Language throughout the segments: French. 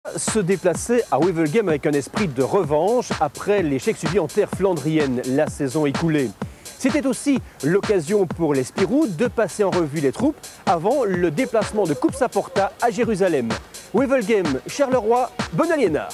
Se déplacer à Wevelgem avec un esprit de revanche après l'échec subi en terre flandrienne la saison écoulée. C'était aussi l'occasion pour les Spirous de passer en revue les troupes avant le déplacement de Coupe Saporta à Jérusalem. Wevelgem, Charleroi, Bonaliénard.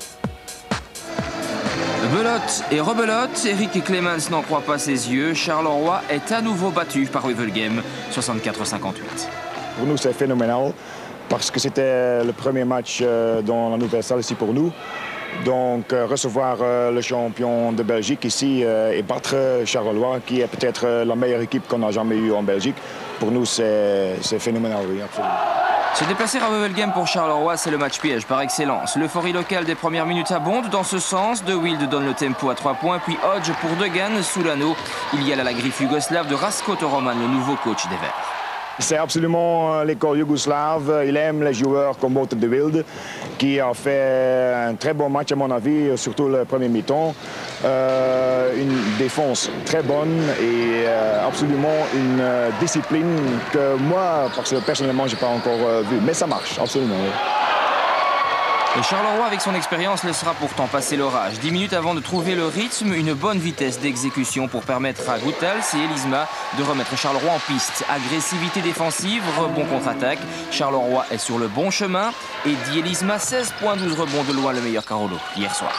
Belote et rebelote, Eric Clemens n'en croit pas ses yeux. Charleroi est à nouveau battu par Wevelgem, 64-58. Pour nous, c'est phénoménal parce que c'était le premier match dans la nouvelle salle ici pour nous. Donc, recevoir le champion de Belgique ici et battre Charleroi, qui est peut-être la meilleure équipe qu'on a jamais eue en Belgique, pour nous, c'est phénoménal, oui, absolument. Se déplacer à Wevelgem pour Charleroi, c'est le match piège par excellence. L'euphorie locale des premières minutes abonde dans ce sens. De Wild donne le tempo à 3 points, puis Hodge pour Degan. Sous l'anneau, il y a là la griffe yougoslave de Rasko Toroman, le nouveau coach des Verts. C'est absolument l'école yougoslave. Il aime les joueurs comme Wouter de Wilde, qui a fait un très bon match à mon avis, surtout le premier mi-temps. Une défense très bonne et absolument une discipline que moi, parce que personnellement, je n'ai pas encore vu. Mais ça marche, absolument. Oui. Et Charleroi, avec son expérience, laissera pourtant passer l'orage. 10 minutes avant de trouver le rythme, une bonne vitesse d'exécution pour permettre à Goethals et Elisma de remettre Charleroi en piste. Agressivité défensive, rebond contre-attaque. Charleroi est sur le bon chemin. Et Di Elisma, 16 points, 12 rebonds, de loin le meilleur Carolo hier soir.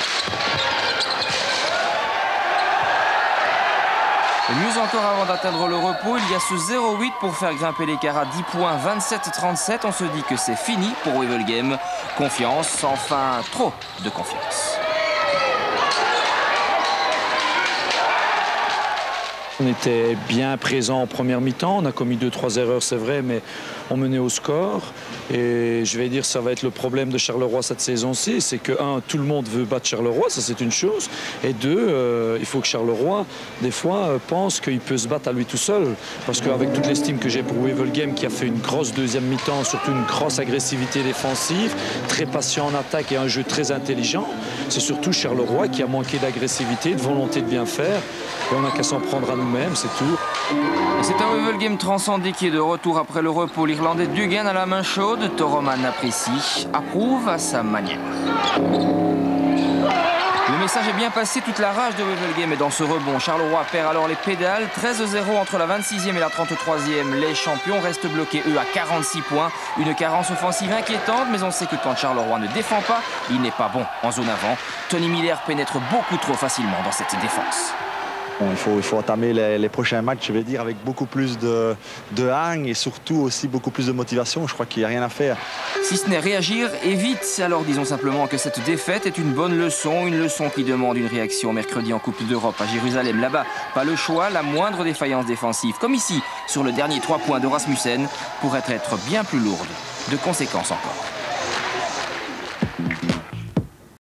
Et mieux encore, avant d'atteindre le repos, il y a ce 0-8 pour faire grimper l'écart à 10 points, 27-37. On se dit que c'est fini pour Wevelgem. Confiance, enfin trop de confiance. On était bien présent en première mi-temps, on a commis 2-3 erreurs, c'est vrai, mais on menait au score. Et je vais dire, ça va être le problème de Charleroi cette saison-ci, c'est que, un, tout le monde veut battre Charleroi, ça c'est une chose. Et deux, il faut que Charleroi, des fois, pense qu'il peut se battre à lui tout seul. Parce qu'avec toute l'estime que j'ai pour Wevelgem, qui a fait une grosse deuxième mi-temps, surtout une grosse agressivité défensive, très patient en attaque et un jeu très intelligent, c'est surtout Charleroi qui a manqué d'agressivité, de volonté de bien faire. Et on n'a qu'à s'en prendre à nous-mêmes, c'est tout. C'est un Wevelgem transcendé qui est de retour après le repos. L'Irlandais Dugan à la main chaude. Toroman apprécie, approuve à sa manière. Le message est bien passé, toute la rage de Wevelgem est dans ce rebond. Charleroi perd alors les pédales. 13-0 entre la 26e et la 33e. Les champions restent bloqués, eux, à 46 points. Une carence offensive inquiétante, mais on sait que quand Charleroi ne défend pas, il n'est pas bon en zone avant. Tony Miller pénètre beaucoup trop facilement dans cette défense. Il faut entamer les prochains matchs, je vais dire, avec beaucoup plus de hargne et surtout aussi beaucoup plus de motivation. Je crois qu'il n'y a rien à faire. Si ce n'est réagir et vite, alors disons simplement que cette défaite est une bonne leçon, une leçon qui demande une réaction mercredi en Coupe d'Europe à Jérusalem. Là-bas, pas le choix, la moindre défaillance défensive, comme ici, sur le dernier 3 points de Rasmussen, pourrait être bien plus lourde de conséquences encore.